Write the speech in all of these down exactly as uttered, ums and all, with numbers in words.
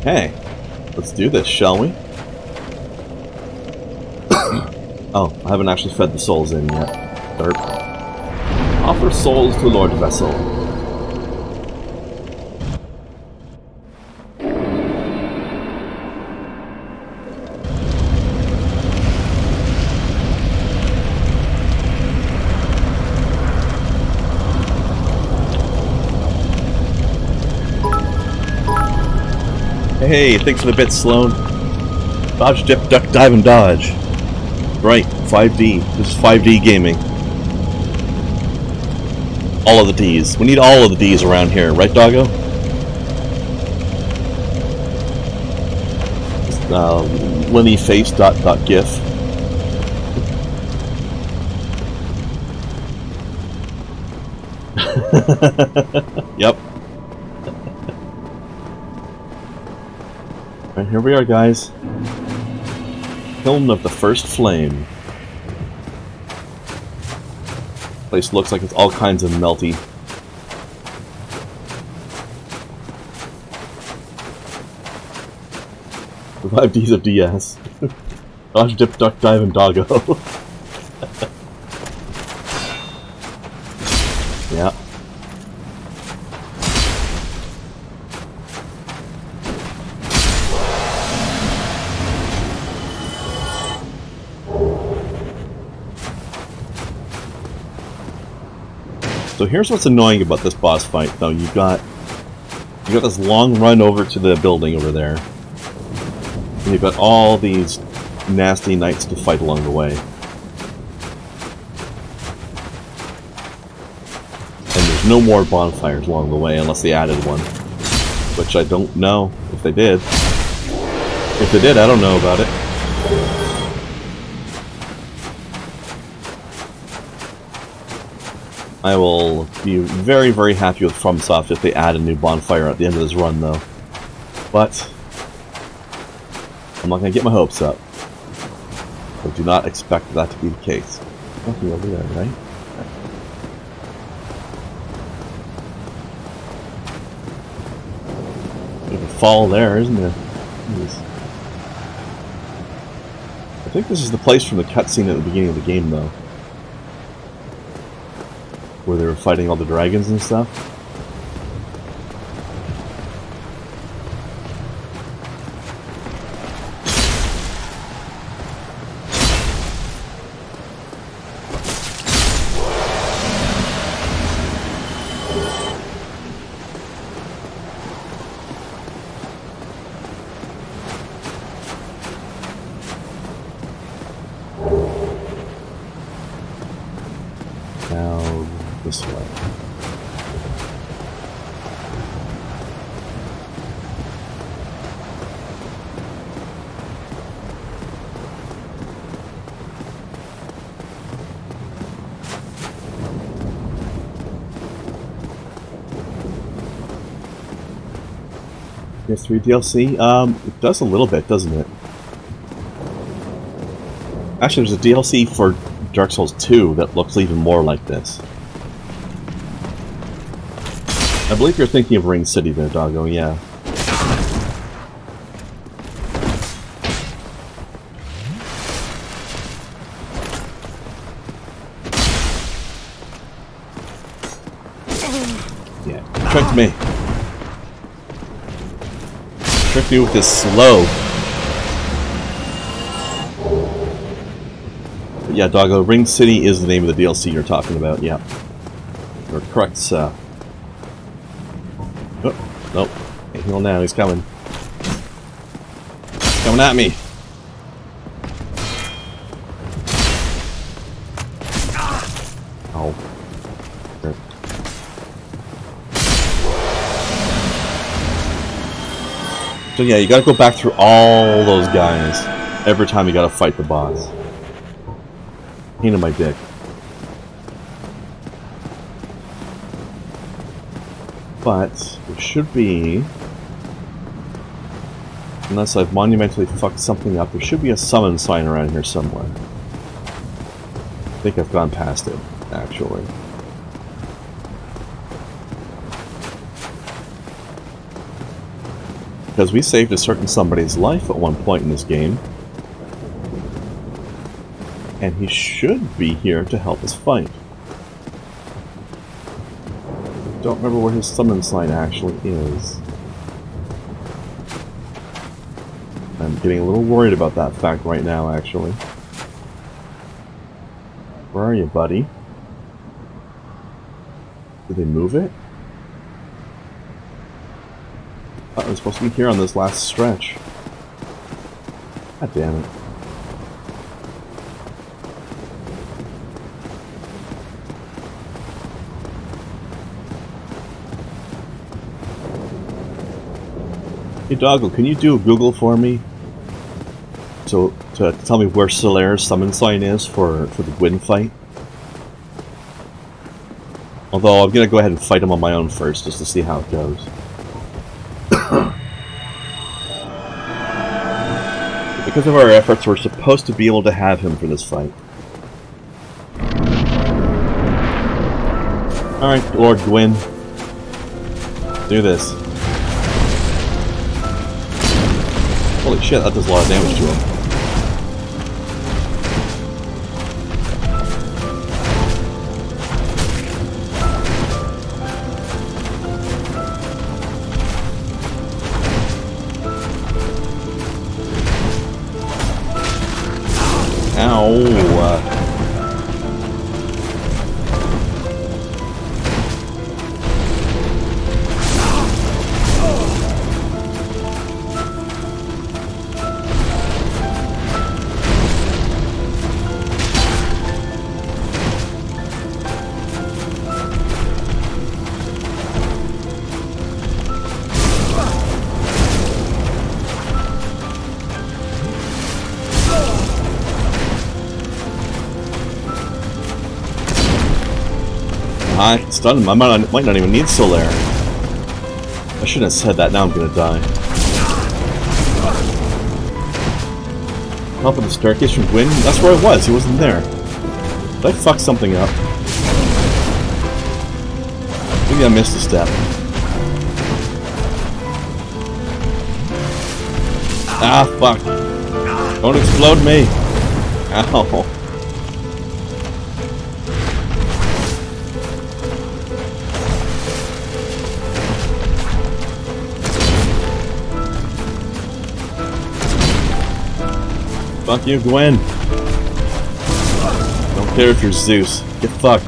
Hey, let's do this, shall we? Oh, I haven't actually fed the souls in yet. Derp. Offer souls to Lord Vessel. Hey, thanks for the bit, Sloan. Dodge, dip, duck, dive, and dodge. Right, five D. This is five D gaming. All of the Ds. We need all of the Ds around here, right, doggo? Uh, Lennyface dot dot gif. Yep. Alright, here we are, guys. Kiln of the First Flame. Place looks like it's all kinds of melty. The five Ds of D S. Dodge, dip, duck, dive, and doggo. Yeah. So here's what's annoying about this boss fight, though. You've got you got this long run over to the building over there, and you've got all these nasty knights to fight along the way. And there's no more bonfires along the way unless they added one, which I don't know if they did. If they did, I don't know about it. I will be very, very happy with FromSoft if they add a new bonfire at the end of this run, though. But I'm not going to get my hopes up. I do not expect that to be the case. Nothing over there, right? There's a fall there, isn't there? Jeez. I think this is the place from the cutscene at the beginning of the game, though. Where they were fighting all the dragons and stuff. Now, this way. P S three D L C? Um, it does a little bit, doesn't it? Actually, there's a D L C for Dark Souls two that looks even more like this. I believe you're thinking of Ring City there, doggo, yeah. Yeah, tricked me. Tricked me with this slow. But yeah, doggo, Ring City is the name of the D L C you're talking about, yeah. You're correct, sir. Oh, nope. Can't heal now, he's coming. He's coming at me. Oh. Sure. So yeah, you gotta go back through all those guys every time you gotta fight the boss. Pain in my dick. But there should be, unless I've monumentally fucked something up, there should be a summon sign around here somewhere. I think I've gone past it, actually. because we saved a certain somebody's life at one point in this game. And he should be here to help us fight. Don't remember where his summon sign actually is. I'm getting a little worried about that fact right now, actually. Where are you, buddy? Did they move it? Oh, it was supposed to be here on this last stretch. God damn it. Hey Doggo, can you do a Google for me? So, to, to tell me where Solaire's summon sign is for, for the Gwyn fight? Although, I'm gonna go ahead and fight him on my own first, just to see how it goes. Because of our efforts, we're supposed to be able to have him for this fight. Alright, Lord Gwyn. Do this. Holy shit, that does a lot of damage to him. Ow! I stunned him. I might not, might not even need Solaire. I shouldn't have said that. Now I'm gonna die. Top of the staircase from Gwyn? That's where I was. He wasn't there. Did I fuck something up? Maybe I missed a step. Ah, fuck. Don't explode me. Ow. Fuck you, Gwyn. Don't care if you're Zeus. Get fucked.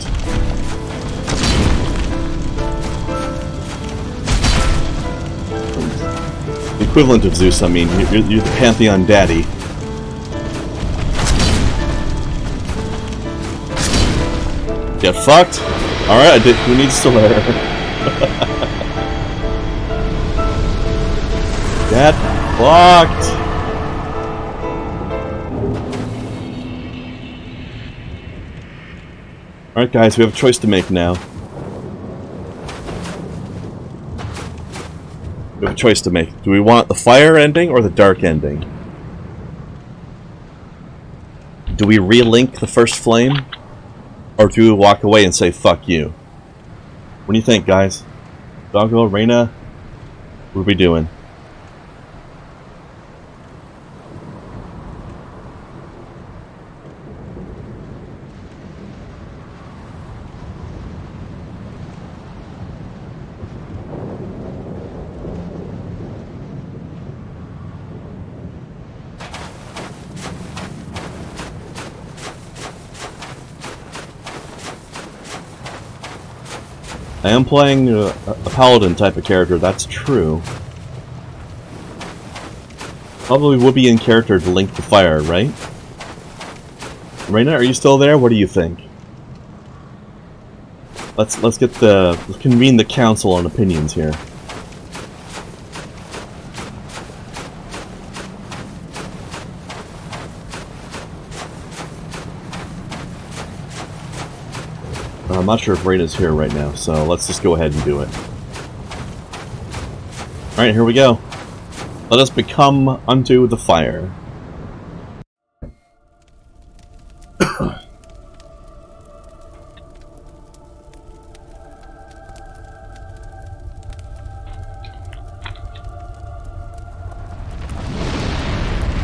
The equivalent of Zeus, I mean. You're, you're the Pantheon daddy. Get fucked? Alright, I did. Who needs Solaire? Get fucked! Alright guys, we have a choice to make now. We have a choice to make. Do we want the fire ending or the dark ending? Do we relink the first flame? Or do we walk away and say, fuck you? What do you think, guys? Doggo, Reyna? What are we doing? I am playing a, a paladin type of character, that's true. Probably would be in character to link the fire, right? Reyna, are you still there? What do you think? Let's let's get the let's convene the council on opinions here. I'm not sure if Reyna's here right now, so let's just go ahead and do it. Alright, here we go. Let us become unto the fire.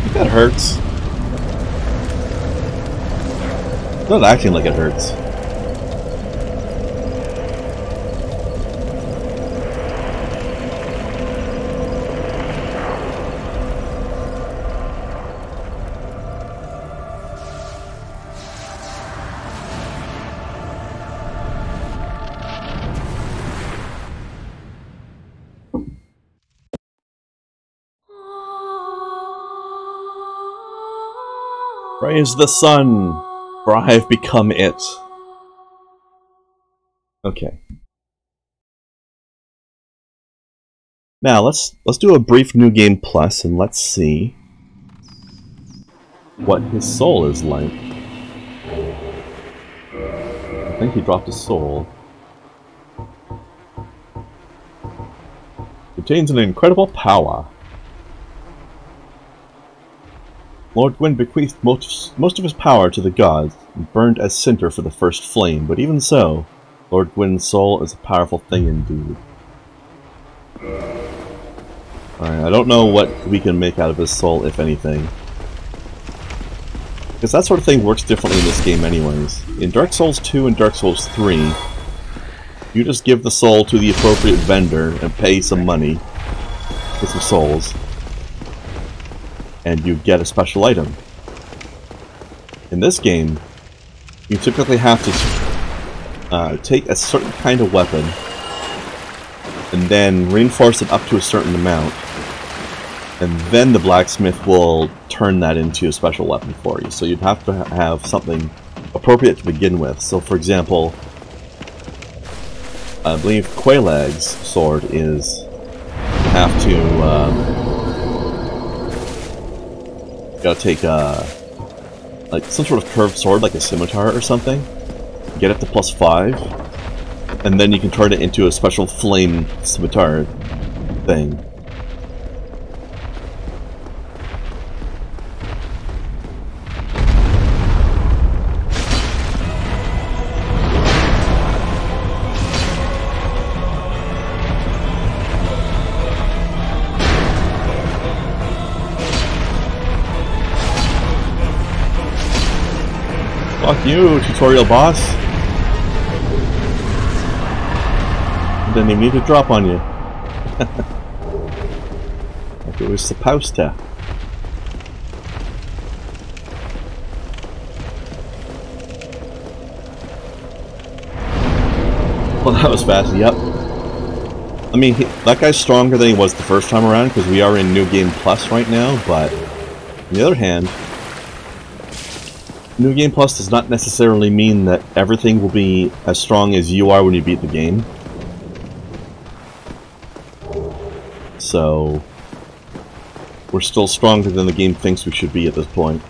That hurts. Not acting like it hurts. Praise the sun, for I have become it. Okay. Now let's let's do a brief New Game Plus and let's see what his soul is like. I think he dropped his soul. Contains an incredible power. Lord Gwyn bequeathed most, most of his power to the gods, and burned as cinder for the first flame, but even so, Lord Gwyn's soul is a powerful thing indeed. Alright, I don't know what we can make out of his soul, if anything. Because that sort of thing works differently in this game anyways. In Dark Souls two and Dark Souls three, you just give the soul to the appropriate vendor and pay some money for some souls, and you get a special item. In this game, you typically have to uh, take a certain kind of weapon and then reinforce it up to a certain amount, and then the blacksmith will turn that into a special weapon for you. So you'd have to ha have something appropriate to begin with. So for example, I believe Quelaag's sword is you have to um, gotta take a like some sort of curved sword, like a scimitar or something, get it to plus five, and then you can turn it into a special flame scimitar thing. Fuck you, tutorial boss. Didn't even need to drop on you. Like it was supposed to. Well, that was fast, yep. I mean, he, that guy's stronger than he was the first time around, because we are in New Game Plus right now, but on the other hand, New Game Plus does not necessarily mean that everything will be as strong as you are when you beat the game. So, we're still stronger than the game thinks we should be at this point.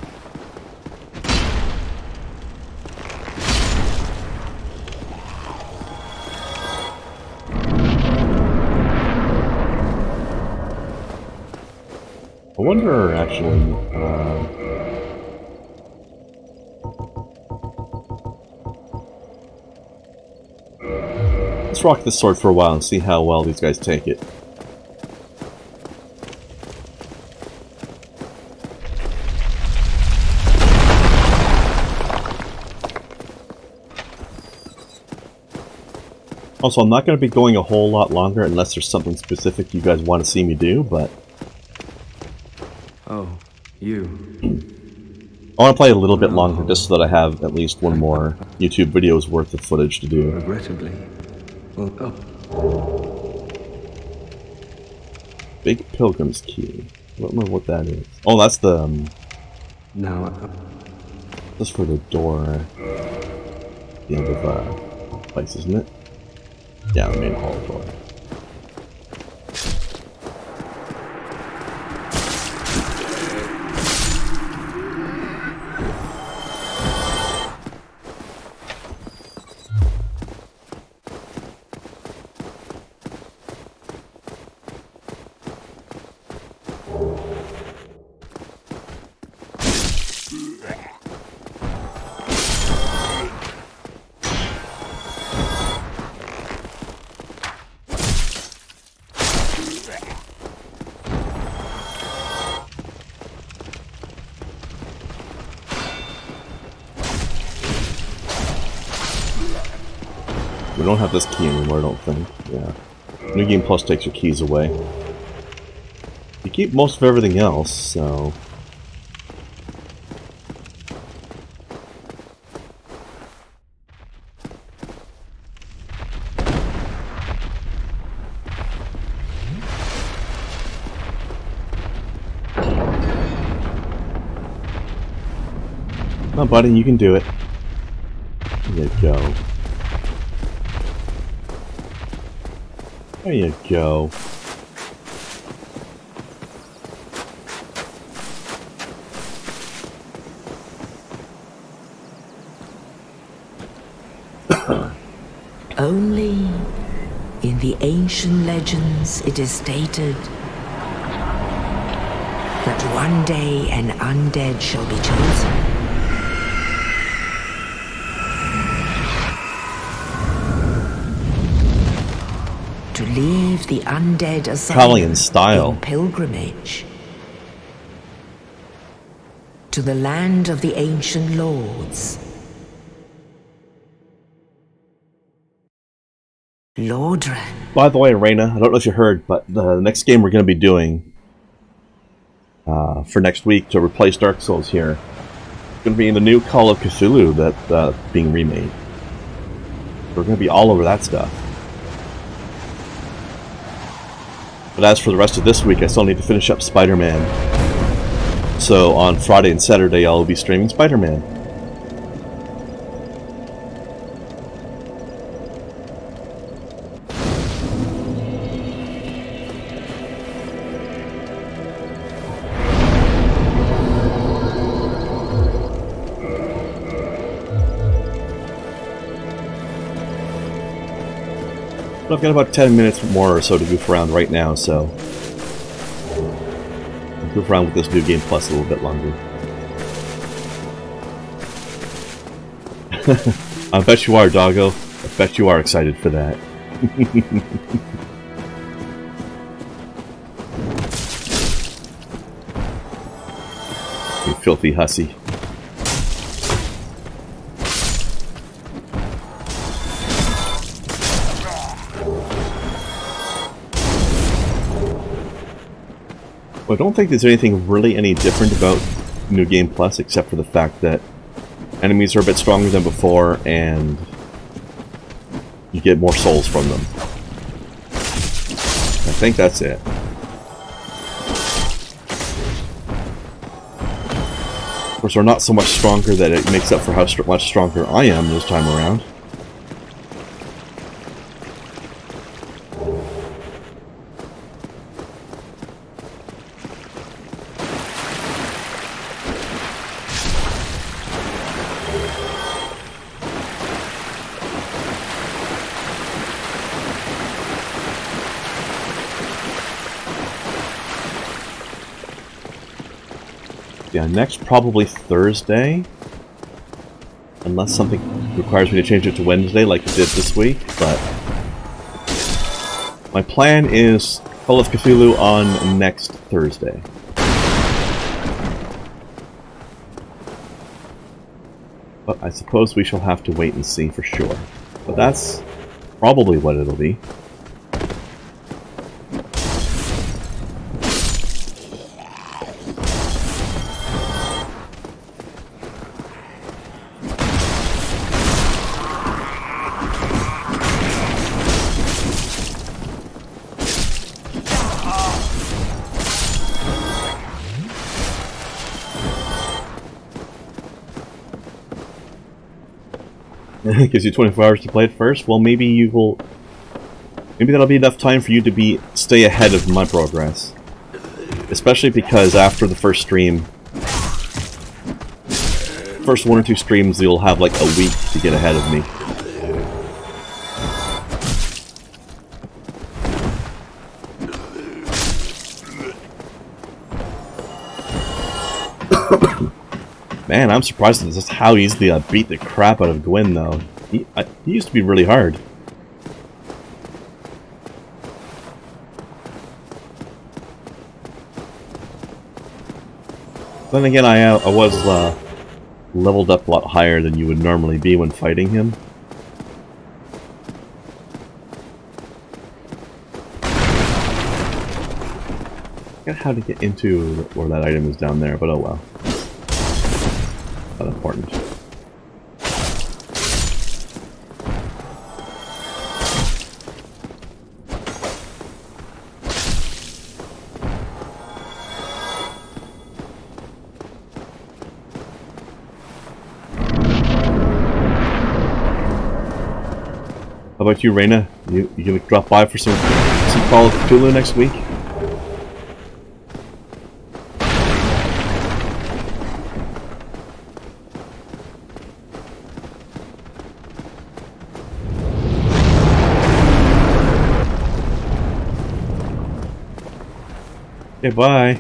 I wonder, actually, uh, let's rock this sword for a while and see how well these guys take it. Also, I'm not going to be going a whole lot longer unless there's something specific you guys want to see me do, but... Oh, you. I want to play a little bit longer just so that I have at least one more YouTube video's worth of footage to do. Regrettably. Well, oh. Big Pilgrim's Key. I don't remember what that is. Oh, that's the... Um, now, uh, that's for the door at the end of uh, place, isn't it? Yeah, the main hall door. We don't have this key anymore, I don't think. Yeah. New Game Plus takes your keys away. You keep most of everything else, so... Oh, buddy, you can do it. There you go. There you go. Only in the ancient legends it is stated that one day an undead shall be chosen. To leave the undead aside Traveling in style. in pilgrimage to the land of the ancient lords. Lordran. By the way, Raina, I don't know if you heard, but the next game we're going to be doing uh, for next week to replace Dark Souls here is going to be in the new Call of Cthulhu that's uh, being remade. We're going to be all over that stuff. But as for the rest of this week, I still need to finish up Spider-Man. So on Friday and Saturday, I'll be streaming Spider-Man. I've got about ten minutes more or so to goof around right now, so I'll goof around with this new Game Plus a little bit longer. I bet you are, doggo. I bet you are excited for that. You filthy hussy. I don't think there's anything really any different about New Game Plus except for the fact that enemies are a bit stronger than before and you get more souls from them. I think that's it. Of course, they're not so much stronger that it makes up for how st- much stronger I am this time around. Yeah, next probably Thursday. Unless something requires me to change it to Wednesday like it did this week, but my plan is Call of Cthulhu on next Thursday. But I suppose we shall have to wait and see for sure. But that's probably what it'll be. It gives you twenty-four hours to play it first. Well, maybe you will. Maybe that'll be enough time for you to be stay ahead of my progress. Especially because after the first stream, first one or two streams, you'll have like a week to get ahead of me. Man, I'm surprised at just how easily I beat the crap out of Gwyn, though. He, I, he used to be really hard. Then again, I, uh, I was uh, leveled up a lot higher than you would normally be when fighting him. forget how to get into where that item is down there, but oh well. Not important. How about you, Reyna? You you gonna drop by for some some Call of Cthulhu next week? Okay, bye.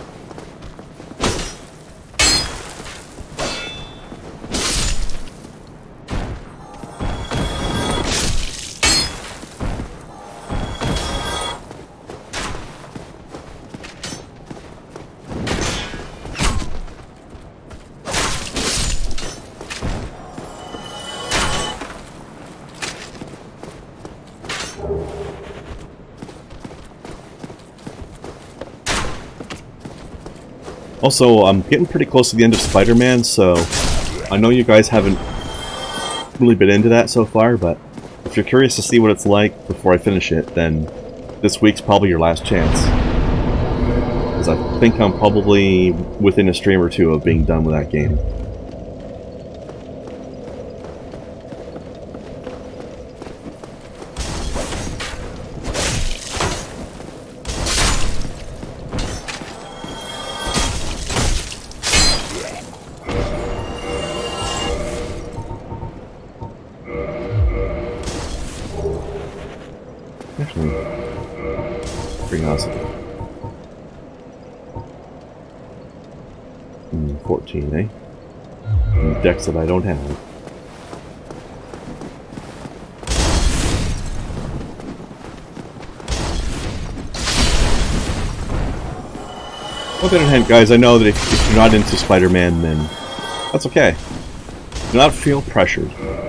Also, I'm getting pretty close to the end of Spider-Man, so I know you guys haven't really been into that so far, but if you're curious to see what it's like before I finish it, then this week's probably your last chance. Because I think I'm probably within a stream or two of being done with that game. Actually, curiosity. Mm, fourteen, eh? And decks that I don't have. On the other hand, guys, I know that if, if you're not into Spider-Man, then that's okay. Do not feel pressured.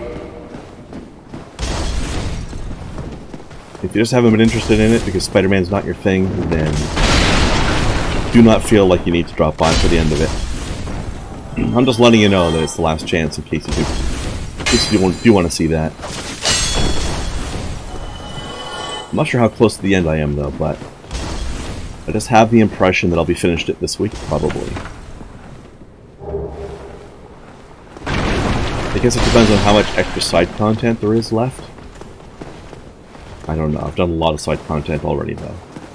If you just haven't been interested in it because Spider-Man's not your thing, then do not feel like you need to drop by for the end of it. I'm just letting you know that it's the last chance in case you do, in case you do want to see that. I'm not sure how close to the end I am though, but I just have the impression that I'll be finished it this week, probably. I guess it depends on how much extra side content there is left. I don't know, I've done a lot of side content already though.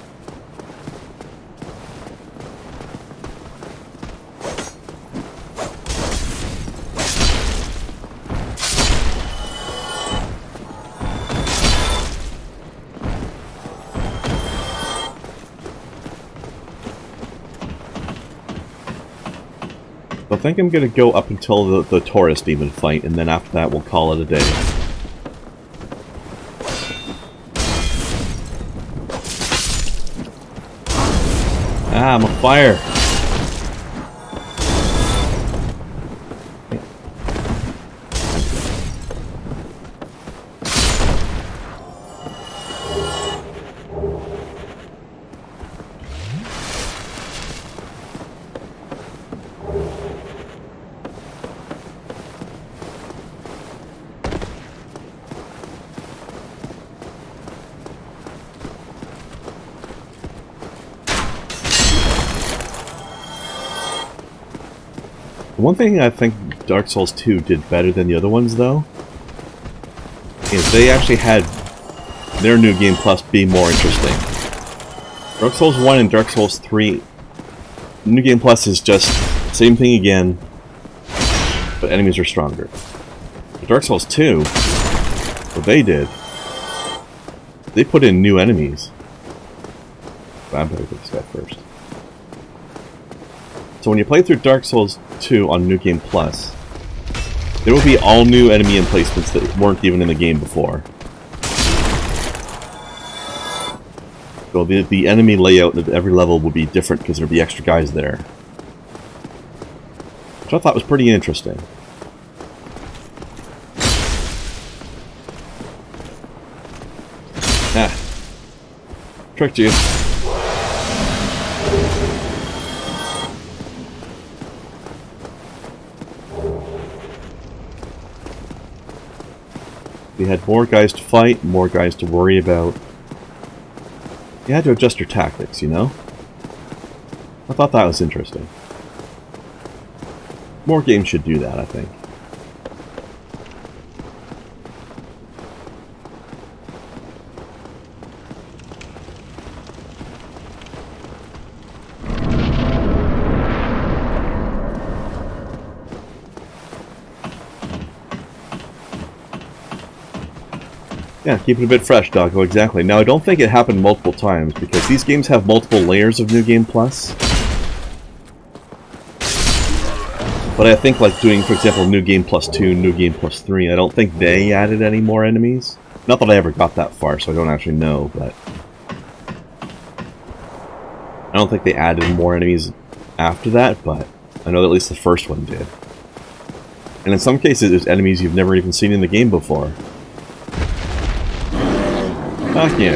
I think I'm gonna go up until the, the Taurus demon fight, and then after that we'll call it a day. Ah, I'm on fire! One thing I think Dark Souls two did better than the other ones, though, is they actually had their New Game Plus be more interesting. Dark Souls one and Dark Souls three, New Game Plus is just same thing again, but enemies are stronger. But Dark Souls two, what they did, they put in new enemies. I better get this guy first. So when you play through Dark Souls two on New Game Plus, there will be all new enemy emplacements that weren't even in the game before. So the, the enemy layout at every level will be different because there'll be extra guys there. Which I thought was pretty interesting. Ah. Tricked you. You had more guys to fight, more guys to worry about. You had to adjust your tactics, you know? I thought that was interesting. More games should do that, I think. Yeah, keep it a bit fresh, Doggo, exactly. Now, I don't think it happened multiple times, because these games have multiple layers of New Game Plus. But I think, like, doing, for example, New Game Plus two, New Game Plus three, I don't think they added any more enemies. Not that I ever got that far, so I don't actually know, but... I don't think they added more enemies after that, but I know that at least the first one did. And in some cases, there's enemies you've never even seen in the game before. Fuck you.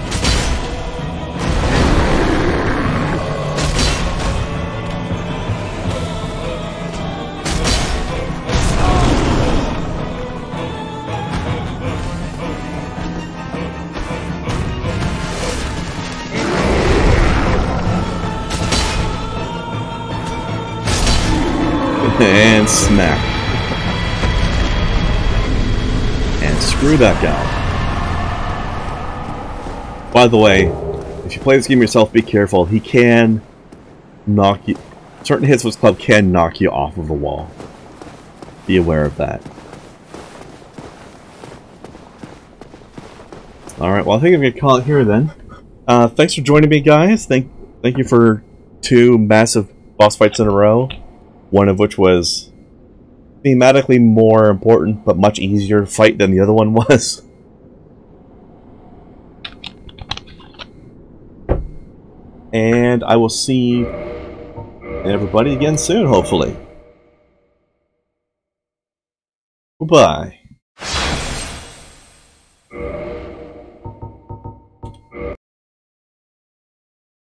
And smack. And screw that guy. By the way, if you play this game yourself, be careful. He can knock you... Certain hits with his club can knock you off of the wall. Be aware of that. Alright, well I think I'm going to call it here then. Uh, thanks for joining me, guys. Thank, thank you for two massive boss fights in a row. One of which was thematically more important, but much easier to fight than the other one was. And I will see everybody again soon, hopefully. Goodbye.